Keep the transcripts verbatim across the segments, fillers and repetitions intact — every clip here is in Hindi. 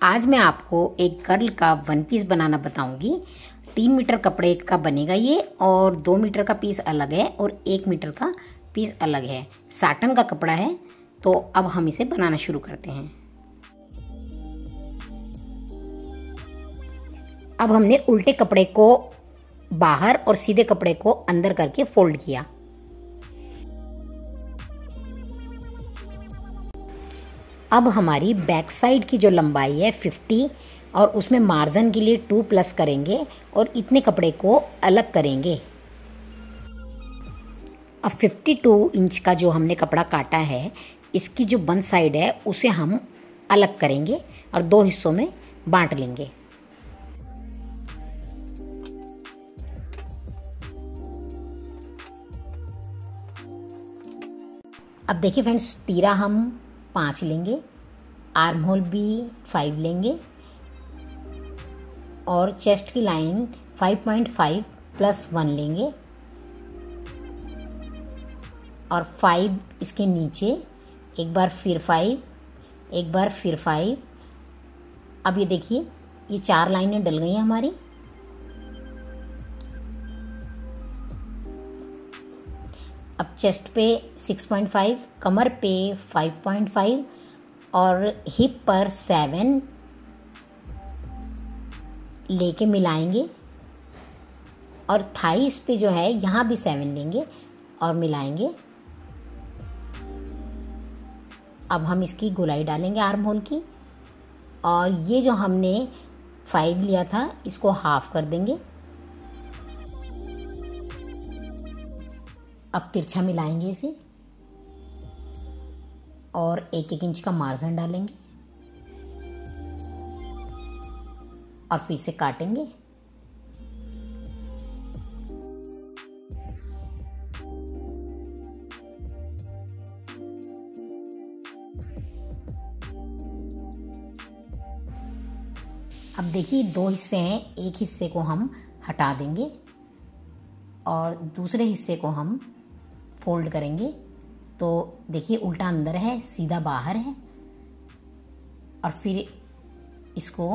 आज मैं आपको एक गर्ल का वन पीस बनाना बताऊंगी। तीन मीटर कपड़े का बनेगा ये, और दो मीटर का पीस अलग है और एक मीटर का पीस अलग है। साटन का कपड़ा है। तो अब हम इसे बनाना शुरू करते हैं। अब हमने उल्टे कपड़े को बाहर और सीधे कपड़े को अंदर करके फोल्ड किया। अब हमारी बैक साइड की जो लंबाई है पचास, और उसमें मार्जिन के लिए टू प्लस करेंगे और इतने कपड़े को अलग करेंगे। अब बावन इंच का जो हमने कपड़ा काटा है, इसकी जो बंद साइड है उसे हम अलग करेंगे और दो हिस्सों में बांट लेंगे। अब देखिए फ्रेंड्स, तीरा हम पाँच लेंगे, आर्म होल भी फाइव लेंगे और चेस्ट की line five point five plus one लेंगे और फाइव इसके नीचे, एक बार फिर फाइव, एक बार फिर फाइव। अब ये देखिए, ये चार लाइनें डल गई हैं हमारी। अब चेस्ट पे सिक्स पॉइंट फाइव, कमर पे फाइव पॉइंट फाइव और हिप पर सेवन लेके मिलाएंगे, और थाइस पे जो है यहाँ भी सेवन लेंगे और मिलाएंगे। अब हम इसकी गोलाई डालेंगे आर्म होल की, और ये जो हमने फाइव लिया था इसको हाफ कर देंगे। अब तिरछा मिलाएंगे इसे और एक एक इंच का मार्जिन डालेंगे और फिर से काटेंगे। अब देखिए, दो हिस्से हैं, एक हिस्से को हम हटा देंगे और दूसरे हिस्से को हम फोल्ड करेंगे। तो देखिए, उल्टा अंदर है, सीधा बाहर है। और फिर इसको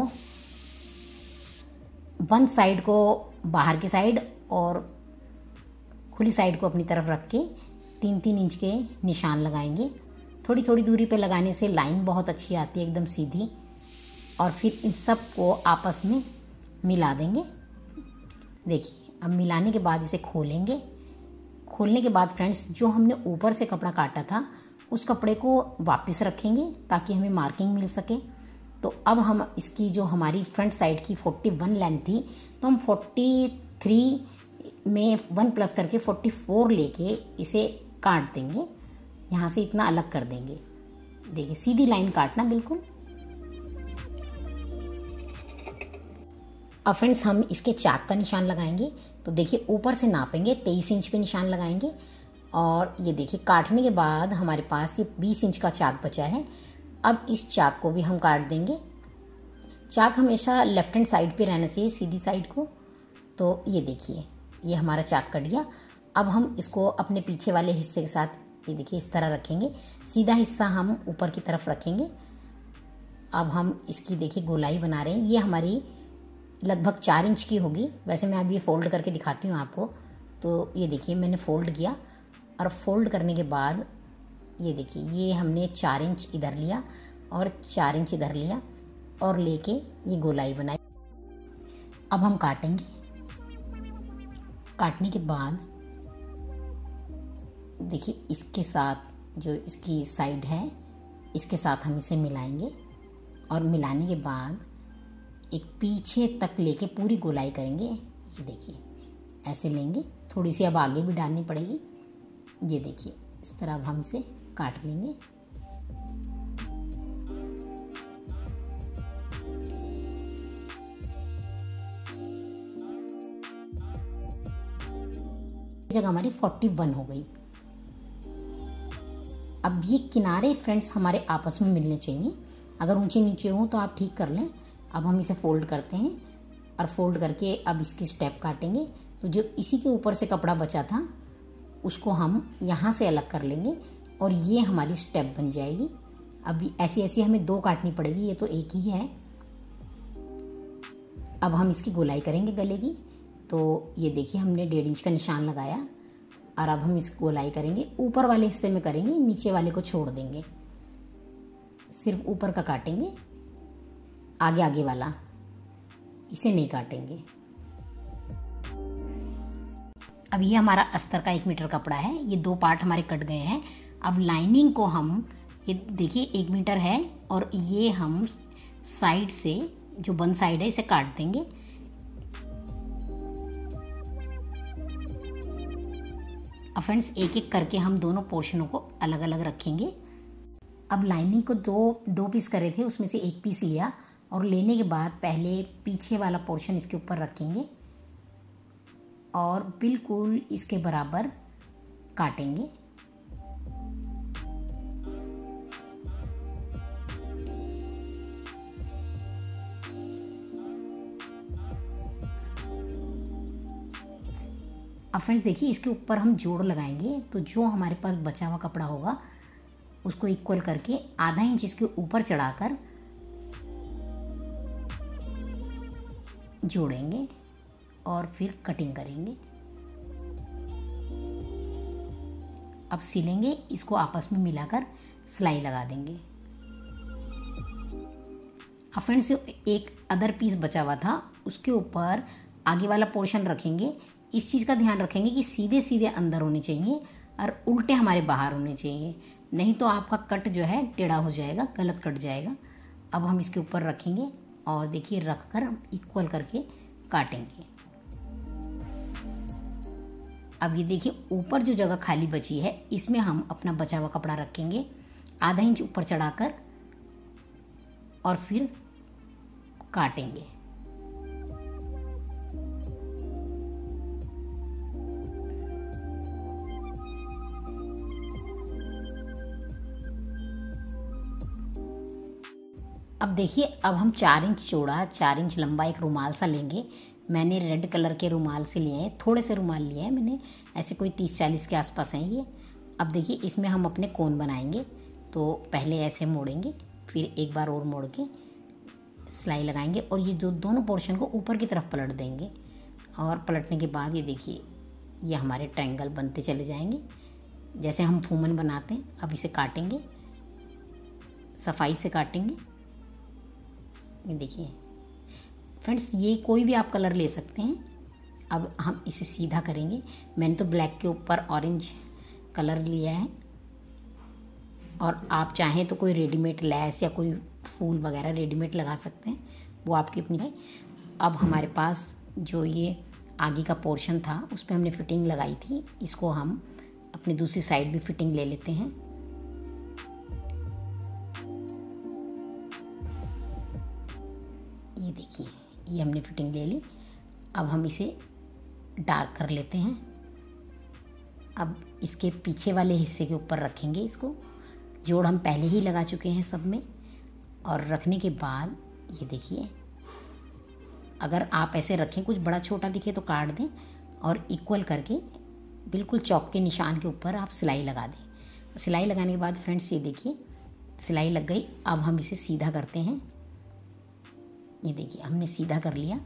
वन साइड को बाहर की साइड और खुली साइड को अपनी तरफ रख के तीन तीन इंच के निशान लगाएंगे। थोड़ी थोड़ी दूरी पे लगाने से लाइन बहुत अच्छी आती है, एकदम सीधी। और फिर इन सब को आपस में मिला देंगे। देखिए, अब मिलाने के बाद इसे खोलेंगे। खोलने के बाद फ्रेंड्स, जो हमने ऊपर से कपड़ा काटा था उस कपड़े को वापस रखेंगे ताकि हमें मार्किंग मिल सके। तो अब हम इसकी जो हमारी फ्रंट साइड की इकतालीस लेंथ थी, तो हम तैंतालीस में वन प्लस करके चौवालीस लेके इसे काट देंगे। यहाँ से इतना अलग कर देंगे। देखिए, सीधी लाइन काटना बिल्कुल। अब फ्रेंड्स, हम इसके चाक का निशान लगाएंगे। तो देखिए, ऊपर से नापेंगे, तेईस इंच पे निशान लगाएंगे। और ये देखिए, काटने के बाद हमारे पास ये बीस इंच का चाक बचा है। अब इस चाक को भी हम काट देंगे। चाक हमेशा लेफ्ट हैंड साइड पे रहना चाहिए, सीधी साइड को। तो ये देखिए, ये हमारा चाक कट गया। अब हम इसको अपने पीछे वाले हिस्से के साथ, ये देखिए, इस तरह रखेंगे। सीधा हिस्सा हम ऊपर की तरफ रखेंगे। अब हम इसकी देखिए गोलाई बना रहे हैं। ये हमारी लगभग चार इंच की होगी। वैसे मैं अभी ये फोल्ड करके दिखाती हूँ आपको। तो ये देखिए, मैंने फोल्ड किया और फोल्ड करने के बाद ये देखिए, ये हमने चार इंच इधर लिया और चार इंच इधर लिया और लेके ये गोलाई बनाई। अब हम काटेंगे। काटने के बाद देखिए, इसके साथ जो इसकी साइड है इसके साथ हम इसे मिलाएंगे और मिलाने के बाद एक पीछे तक लेके पूरी गोलाई करेंगे। ये देखिए, ऐसे लेंगे। थोड़ी सी अब आगे भी डालनी पड़ेगी। ये देखिए, इस तरह अब हम इसे काट लेंगे। जगह हमारी इकतालीस हो गई। अब ये किनारे फ्रेंड्स हमारे आपस में मिलने चाहिए। अगर ऊंचे नीचे हो तो आप ठीक कर लें। अब हम इसे फोल्ड करते हैं और फोल्ड करके अब इसकी स्टेप काटेंगे। तो जो इसी के ऊपर से कपड़ा बचा था उसको हम यहाँ से अलग कर लेंगे और ये हमारी स्टेप बन जाएगी। अब ऐसी ऐसी हमें दो काटनी पड़ेगी, ये तो एक ही है। अब हम इसकी गोलाई करेंगे गले की। तो ये देखिए हमने डेढ़ इंच का निशान लगाया और अब हम इसकी गोलाई करेंगे। ऊपर वाले हिस्से में करेंगे, नीचे वाले को छोड़ देंगे, सिर्फ ऊपर का काटेंगे, आगे आगे वाला इसे नहीं काटेंगे। अब ये हमारा अस्तर का एक मीटर कपड़ा है, ये दो पार्ट हमारे कट गए हैं। अब लाइनिंग को हम, ये देखिए एक मीटर है और ये हम साइड से, जो बंद साइड है, इसे काट देंगे। अब फ्रेंड्स एक एक करके हम दोनों पोर्शनों को अलग अलग रखेंगे। अब लाइनिंग को दो दो पीस करे थे, उसमें से एक पीस लिया और लेने के बाद पहले पीछे वाला पोर्शन इसके ऊपर रखेंगे और बिल्कुल इसके बराबर काटेंगे। अब फ्रेंड्स देखिए इसके ऊपर हम जोड़ लगाएंगे, तो जो हमारे पास बचा हुआ कपड़ा होगा उसको इक्वल करके आधा इंच इसके ऊपर चढ़ाकर जोड़ेंगे और फिर कटिंग करेंगे। अब सिलेंगे, इसको आपस में मिलाकर सिलाई लगा देंगे। अब फ्रेंड्स एक अदर पीस बचा हुआ था, उसके ऊपर आगे वाला पोर्शन रखेंगे। इस चीज़ का ध्यान रखेंगे कि सीधे सीधे अंदर होने चाहिए और उल्टे हमारे बाहर होने चाहिए, नहीं तो आपका कट जो है टेढ़ा हो जाएगा, गलत कट जाएगा। अब हम इसके ऊपर रखेंगे और देखिए रख कर इक्वल करके काटेंगे। अब ये देखिए ऊपर जो जगह खाली बची है इसमें हम अपना बचा हुआ कपड़ा रखेंगे, आधा इंच ऊपर चढ़ाकर और फिर काटेंगे। अब देखिए अब हम चार इंच चौड़ा चार इंच लंबा एक रुमाल सा लेंगे। मैंने रेड कलर के रुमाल से लिए हैं, थोड़े से रुमाल लिए हैं मैंने, ऐसे कोई तीस चालीस के आसपास हैं ये। अब देखिए इसमें हम अपने कोन बनाएंगे, तो पहले ऐसे मोड़ेंगे, फिर एक बार और मोड़ के सिलाई लगाएंगे और ये जो दोनों पोर्शन को ऊपर की तरफ पलट देंगे। और पलटने के बाद ये देखिए ये हमारे ट्रायंगल बनते चले जाएंगे, जैसे हम फूमन बनाते हैं। अब इसे काटेंगे, सफाई से काटेंगे। ये देखिए फ्रेंड्स ये कोई भी आप कलर ले सकते हैं। अब हम इसे सीधा करेंगे। मैंने तो ब्लैक के ऊपर ऑरेंज कलर लिया है और आप चाहें तो कोई रेडीमेड लैस या कोई फूल वगैरह रेडीमेड लगा सकते हैं, वो आपकी अपनी है। अब हमारे पास जो ये आगे का पोर्शन था उस पर हमने फिटिंग लगाई थी, इसको हम अपनी दूसरी साइड भी फिटिंग ले लेते हैं। ये देखिए ये हमने फिटिंग ले ली। अब हम इसे डार्क कर लेते हैं। अब इसके पीछे वाले हिस्से के ऊपर रखेंगे इसको, जोड़ हम पहले ही लगा चुके हैं सब में। और रखने के बाद ये देखिए अगर आप ऐसे रखें कुछ बड़ा छोटा दिखे तो काट दें और इक्वल करके बिल्कुल चौक के निशान के ऊपर आप सिलाई लगा दें। सिलाई लगाने के बाद फ्रेंड्स ये देखिए सिलाई लग गई। अब हम इसे सीधा करते हैं। ये देखिए हमने सीधा कर लिया।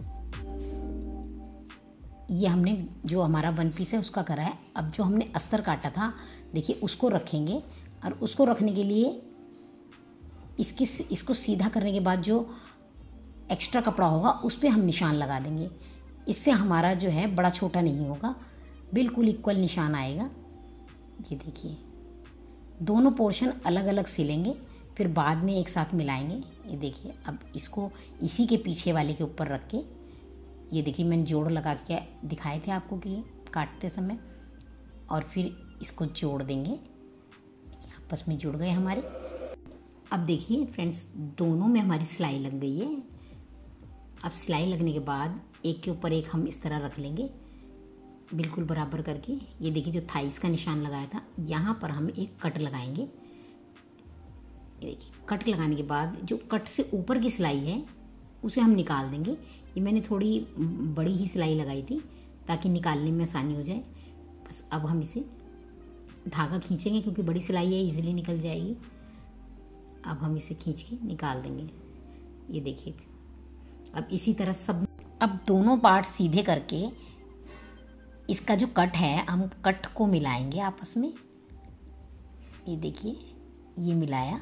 ये हमने जो हमारा वन पीस है उसका करा है। अब जो हमने अस्तर काटा था देखिए उसको रखेंगे और उसको रखने के लिए इसकी इसको सीधा करने के बाद जो एक्स्ट्रा कपड़ा होगा उस पर हम निशान लगा देंगे। इससे हमारा जो है बड़ा छोटा नहीं होगा, बिल्कुल इक्वल निशान आएगा। ये देखिए दोनों पोर्शन अलग अलग सिलेंगे, फिर बाद में एक साथ मिलाएंगे। ये देखिए अब इसको इसी के पीछे वाले के ऊपर रख के, ये देखिए मैंने जोड़ लगा के दिखाए थे आपको कि काटते समय, और फिर इसको जोड़ देंगे। आपस में जुड़ गए हमारे। अब देखिए फ्रेंड्स दोनों में हमारी सिलाई लग गई है। अब सिलाई लगने के बाद एक के ऊपर एक हम इस तरह रख लेंगे बिल्कुल बराबर करके। ये देखिए जो थाइस का निशान लगाया था यहाँ पर हम एक कट लगाएंगे। ये देखिए कट लगाने के बाद जो कट से ऊपर की सिलाई है उसे हम निकाल देंगे। ये मैंने थोड़ी बड़ी ही सिलाई लगाई थी ताकि निकालने में आसानी हो जाए। बस अब हम इसे धागा खींचेंगे क्योंकि बड़ी सिलाई है, इजीली निकल जाएगी। अब हम इसे खींच के निकाल देंगे। ये देखिए अब इसी तरह सब, अब दोनों पार्ट सीधे करके इसका जो कट है हम कट को मिलाएंगे आपस में। ये देखिए ये मिलाया,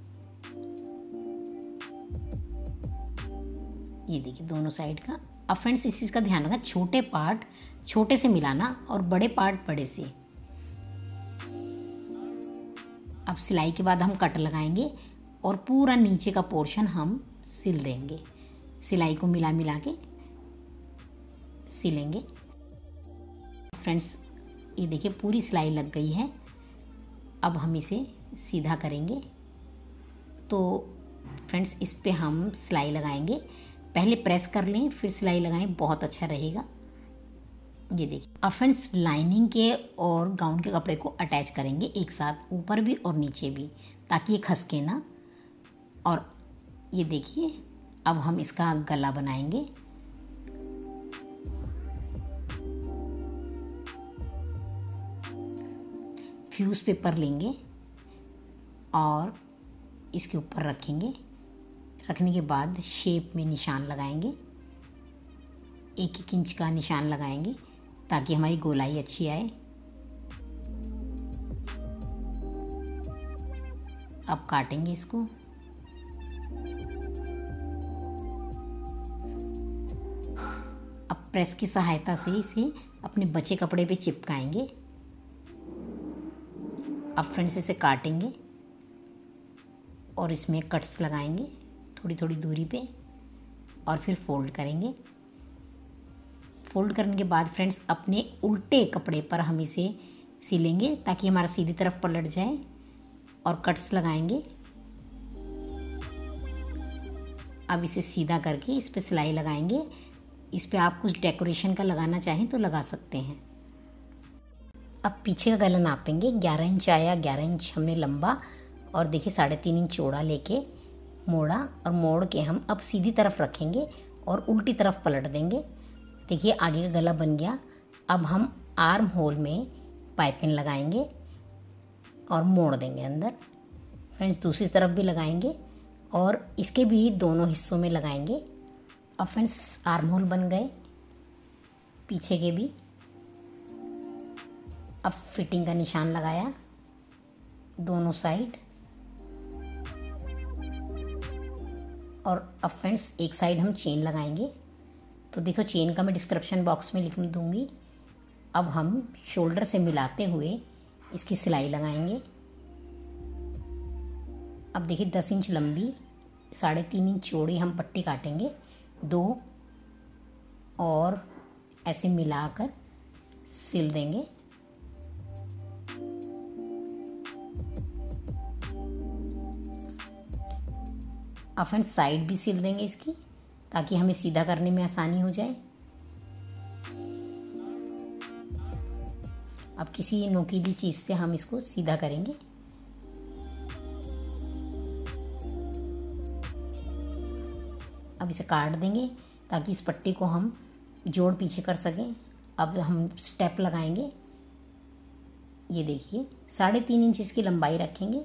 ये देखिए दोनों साइड का। अब फ्रेंड्स इस चीज़ का ध्यान रखना, छोटे पार्ट छोटे से मिलाना और बड़े पार्ट बड़े से। अब सिलाई के बाद हम कट लगाएंगे और पूरा नीचे का पोर्शन हम सिल देंगे। सिलाई को मिला मिला के सिलेंगे। फ्रेंड्स ये देखिए पूरी सिलाई लग गई है। अब हम इसे सीधा करेंगे। तो फ्रेंड्स इस पे हम सिलाई लगाएंगे, पहले प्रेस कर लें फिर सिलाई लगाएं, बहुत अच्छा रहेगा। ये देखिए अब फ्रेंड्स लाइनिंग के और गाउन के कपड़े को अटैच करेंगे एक साथ, ऊपर भी और नीचे भी, ताकि ये खसके ना। और ये देखिए अब हम इसका गला बनाएंगे। फ्यूज पेपर लेंगे और इसके ऊपर रखेंगे। रखने के बाद शेप में निशान लगाएंगे, एक एक इंच का निशान लगाएंगे ताकि हमारी गोलाई अच्छी आए। अब काटेंगे इसको। अब प्रेस की सहायता से इसे अपने बचे कपड़े पे चिपकाएंगे। अब फ्रेंड्स इसे काटेंगे और इसमें कट्स लगाएंगे थोड़ी थोड़ी दूरी पे और फिर फोल्ड करेंगे। फोल्ड करने के बाद फ्रेंड्स अपने उल्टे कपड़े पर हम इसे सिलेंगे ताकि हमारा सीधी तरफ पलट जाए और कट्स लगाएंगे। अब इसे सीधा करके इस पे सिलाई लगाएंगे। इस पे आप कुछ डेकोरेशन का लगाना चाहें तो लगा सकते हैं। अब पीछे का गला नापेंगे। ग्यारह इंच आया, ग्यारह इंच हमने लंबा और देखिए साढ़े तीन इंच चौड़ा लेके मोड़ा और मोड़ के हम अब सीधी तरफ रखेंगे और उल्टी तरफ पलट देंगे। देखिए आगे का गला बन गया। अब हम आर्म होल में पाइपिंग लगाएंगे और मोड़ देंगे अंदर। फ्रेंड्स दूसरी तरफ भी लगाएंगे और इसके भी दोनों हिस्सों में लगाएंगे। अब फ्रेंड्स आर्म होल बन गए, पीछे के भी। अब फिटिंग का निशान लगाया दोनों साइड और अब फ्रेंड्स एक साइड हम चेन लगाएंगे। तो देखो चेन का मैं डिस्क्रिप्शन बॉक्स में लिख दूंगी। अब हम शोल्डर से मिलाते हुए इसकी सिलाई लगाएंगे। अब देखिए दस इंच लंबी, साढ़े तीन इंच चौड़ी हम पट्टी काटेंगे दो और ऐसे मिलाकर सिल देंगे। अब फ्रेंड्स साइड भी सिल देंगे इसकी ताकि हमें सीधा करने में आसानी हो जाए। अब किसी नोकीली चीज से हम इसको सीधा करेंगे। अब इसे काट देंगे ताकि इस पट्टी को हम जोड़ पीछे कर सकें। अब हम स्टेप लगाएंगे। ये देखिए साढ़े तीन इंच इसकी लंबाई रखेंगे।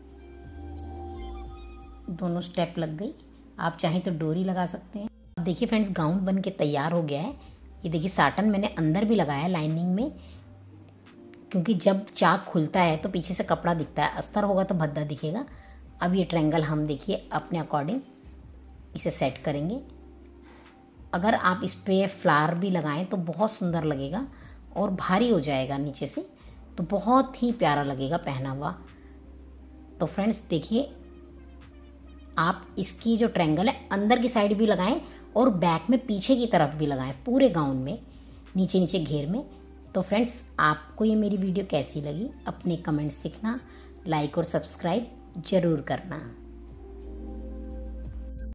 दोनों स्टेप लग गई। आप चाहें तो डोरी लगा सकते हैं। अब देखिए फ्रेंड्स गाउन बन के तैयार हो गया है। ये देखिए साटन मैंने अंदर भी लगाया लाइनिंग में, क्योंकि जब चाक खुलता है तो पीछे से कपड़ा दिखता है, अस्तर होगा तो भद्दा दिखेगा। अब ये ट्रायंगल हम देखिए अपने अकॉर्डिंग इसे सेट करेंगे। अगर आप इस पे फ्लावर भी लगाएं तो बहुत सुंदर लगेगा और भारी हो जाएगा नीचे से, तो बहुत ही प्यारा लगेगा पहना हुआ। तो फ्रेंड्स देखिए आप इसकी जो ट्रायंगल है अंदर की साइड भी लगाएं और बैक में पीछे की तरफ भी लगाएं, पूरे गाउन में नीचे नीचे घेर में। तो फ्रेंड्स आपको ये मेरी वीडियो कैसी लगी अपने कमेंट्स लिखना, लाइक और सब्सक्राइब जरूर करना।